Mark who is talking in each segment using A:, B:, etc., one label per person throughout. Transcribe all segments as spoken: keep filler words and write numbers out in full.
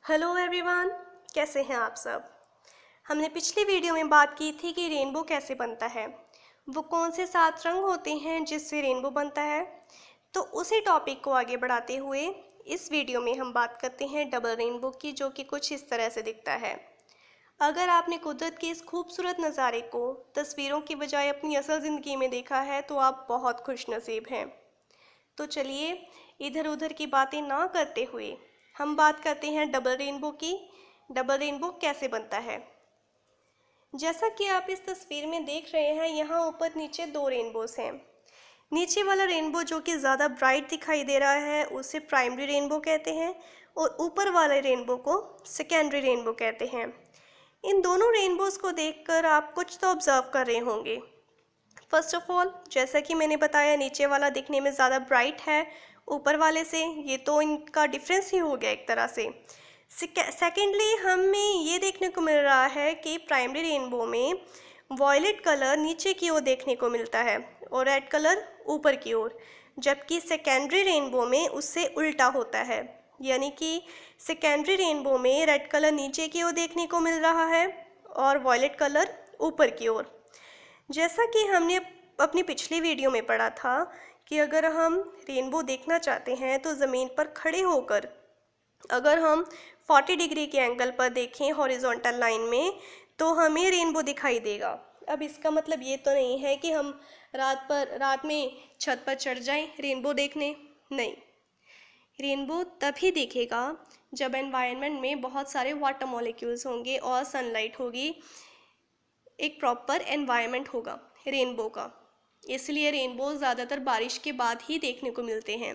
A: Hello everyone, कैसे हैं आप सब। हमने पिछली वीडियो में बात की थी कि रेनबो कैसे बनता है, वो कौन से सात रंग होते हैं जिससे रेनबो बनता है। तो उसी टॉपिक को आगे बढ़ाते हुए इस वीडियो में हम बात करते हैं डबल रेनबो की, जो कि कुछ इस तरह से दिखता है। अगर आपने कुदरत के इस खूबसूरत नज़ारे को तस्वीरों की बजाय अपनी असल ज़िंदगी में देखा है तो आप बहुत खुशनसीब हैं। तो चलिए इधर उधर की बातें ना करते हुए हम बात करते हैं डबल रेनबो की। डबल रेनबो कैसे बनता है। जैसा कि आप इस तस्वीर में देख रहे हैं, यहाँ ऊपर नीचे दो रेनबोज हैं। नीचे वाला रेनबो जो कि ज़्यादा ब्राइट दिखाई दे रहा है उसे प्राइमरी रेनबो कहते हैं, और ऊपर वाले रेनबो को सेकेंडरी रेनबो कहते हैं। इन दोनों रेनबोज को देखकर आप कुछ तो ऑब्जर्व कर रहे होंगे। फर्स्ट ऑफ ऑल, जैसा कि मैंने बताया, नीचे वाला दिखने में ज़्यादा ब्राइट है ऊपर वाले से, ये तो इनका डिफरेंस ही हो गया एक तरह से। सेकेंडली, हमें ये देखने को मिल रहा है कि प्राइमरी रेनबो में वॉयलेट कलर नीचे की ओर देखने को मिलता है और रेड कलर ऊपर की ओर, जबकि सेकेंडरी रेनबो में उससे उल्टा होता है। यानी कि सेकेंडरी रेनबो में रेड कलर नीचे की ओर देखने को मिल रहा है और वॉयलेट कलर ऊपर की ओर। जैसा कि हमने अपनी पिछली वीडियो में पढ़ा था कि अगर हम रेनबो देखना चाहते हैं तो ज़मीन पर खड़े होकर अगर हम चालीस डिग्री के एंगल पर देखें हॉरिजॉन्टल लाइन में तो हमें रेनबो दिखाई देगा। अब इसका मतलब ये तो नहीं है कि हम रात पर रात में छत पर चढ़ जाएं रेनबो देखने, नहीं। रेनबो तभी दिखेगा जब एनवायरनमेंट में बहुत सारे वाटर मॉलिक्यूल्स होंगे और सनलाइट होगी, एक प्रॉपर एनवायरनमेंट होगा रेनबो का। इसलिए रेनबो ज़्यादातर बारिश के बाद ही देखने को मिलते हैं।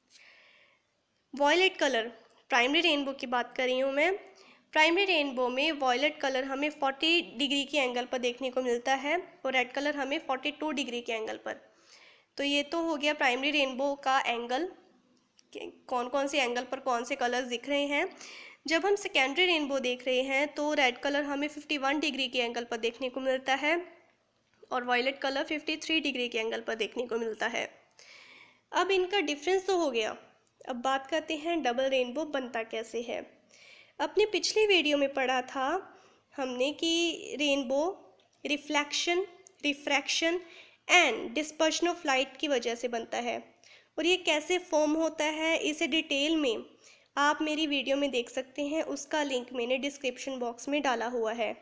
A: वॉयलेट कलर, प्राइमरी रेनबो की बात कर रही हूँ मैं। प्राइमरी रेनबो में वॉयलेट कलर हमें चालीस डिग्री के एंगल पर देखने को मिलता है और रेड कलर हमें बयालीस डिग्री के एंगल पर। तो ये तो हो गया प्राइमरी रेनबो का एंगल, कौन कौन से एंगल पर कौन से कलर्स दिख रहे हैं। जब हम सेकेंडरी रेनबो देख रहे हैं तो रेड कलर हमें इक्यावन डिग्री के एंगल पर देखने को मिलता है और वॉयलेट कलर तिरेपन डिग्री के एंगल पर देखने को मिलता है। अब इनका डिफरेंस तो हो गया, अब बात करते हैं डबल रेनबो बनता कैसे है। अपनी पिछली वीडियो में पढ़ा था हमने कि rainbow reflection, refraction and dispersion of light की वजह से बनता है, और ये कैसे फॉर्म होता है इसे डिटेल में आप मेरी वीडियो में देख सकते हैं। उसका लिंक मैंने डिस्क्रिप्शन बॉक्स में डाला हुआ है।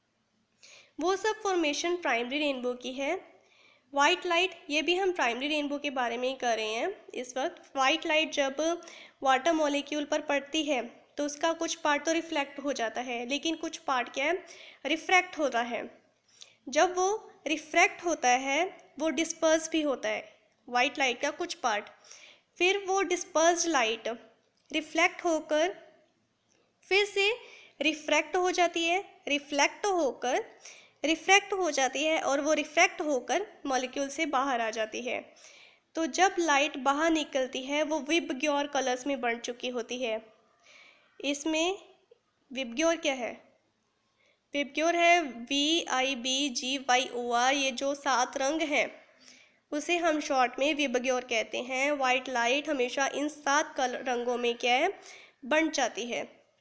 A: वो सब फॉर्मेशन प्राइमरी रेनबो की है। वाइट लाइट, ये भी हम प्राइमरी रेनबो के बारे में ही कर रहे हैं इस वक्त। वाइट लाइट जब वाटर मॉलिक्यूल पर पड़ती है तो उसका कुछ पार्ट तो रिफ्लेक्ट हो जाता है, लेकिन कुछ पार्ट क्या है, रिफ्रैक्ट होता है। जब वो रिफ्रैक्ट होता है वो डिस्पर्स भी होता है वाइट लाइट का कुछ पार्ट। फिर वो डिस्पर्स्ड लाइट रिफ्लेक्ट होकर फिर से रिफ्रैक्ट हो जाती है, रिफ्लेक्ट होकर रिफ्रैक्ट हो जाती है और वो रिफ्रैक्ट होकर मॉलिक्यूल से बाहर आ जाती है। तो जब लाइट बाहर निकलती है वो विबग्योर कलर्स में बन चुकी होती है। इसमें विबग्योर क्या है, विबग्योर है V I B G Y O R, ये जो सात रंग हैं उसे हम शॉर्ट में विबग्योर कहते हैं। वाइट लाइट हमेशा इन सात कलर रंगों में क्या है, बन जाती है।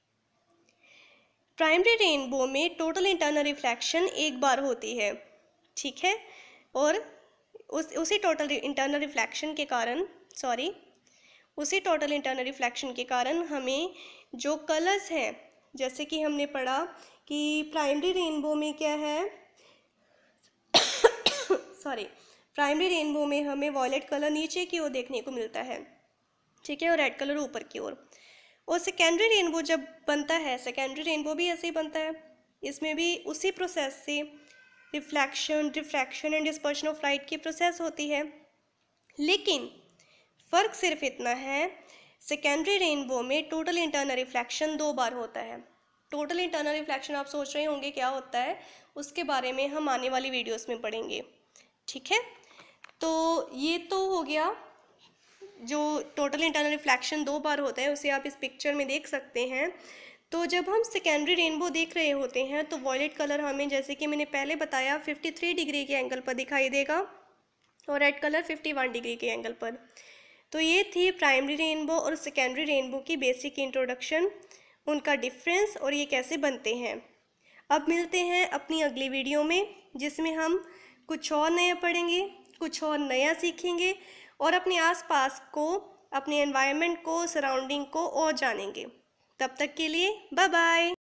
A: प्राइमरी रेनबो में टोटल इंटरनल रिफ्लेक्शन एक बार होती है, ठीक है, और उस उसी टोटल इंटरनल रिफ्लेक्शन के कारण सॉरी उसी टोटल इंटरनल रिफ्लेक्शन के कारण हमें जो कलर्स हैं, जैसे कि हमने पढ़ा कि प्राइमरी रेनबो में क्या है सॉरी प्राइमरी रेनबो में हमें वॉयलेट कलर नीचे की ओर देखने को मिलता है, ठीक है, और रेड कलर ऊपर की ओर। और सेकेंडरी रेनबो जब बनता है, सेकेंडरी रेनबो भी ऐसे ही बनता है। इसमें भी उसी प्रोसेस से reflection, refraction and dispersion of light की प्रोसेस होती है। लेकिन फ़र्क सिर्फ इतना है, सेकेंडरी रेनबो में टोटल इंटरनल रिफ्लेक्शन दो बार होता है। टोटल इंटरनल रिफ्लेक्शन आप सोच रहे होंगे क्या होता है, उसके बारे में हम आने वाली वीडियोस में पढ़ेंगे, ठीक है। तो ये तो हो गया, जो टोटल इंटरनल रिफ्लेक्शन दो बार होता है उसे आप इस पिक्चर में देख सकते हैं। तो जब हम सेकेंडरी रेनबो देख रहे होते हैं तो वॉयलेट कलर हमें, जैसे कि मैंने पहले बताया, तिरेपन डिग्री के एंगल पर दिखाई देगा और रेड कलर इक्यावन डिग्री के एंगल पर। तो ये थी प्राइमरी रेनबो और सेकेंडरी रेनबो की बेसिक इंट्रोडक्शन। उनका डिफरेंस और ये कैसे बनते हैं। अब मिलते हैं अपनी अगली वीडियो में, जिसमें हम कुछ और नया पढ़ेंगे, कुछ और नया सीखेंगे और अपने आसपास को, अपने एनवायरनमेंट को, सराउंडिंग को और जानेंगे। तब तक के लिए बाय बाय।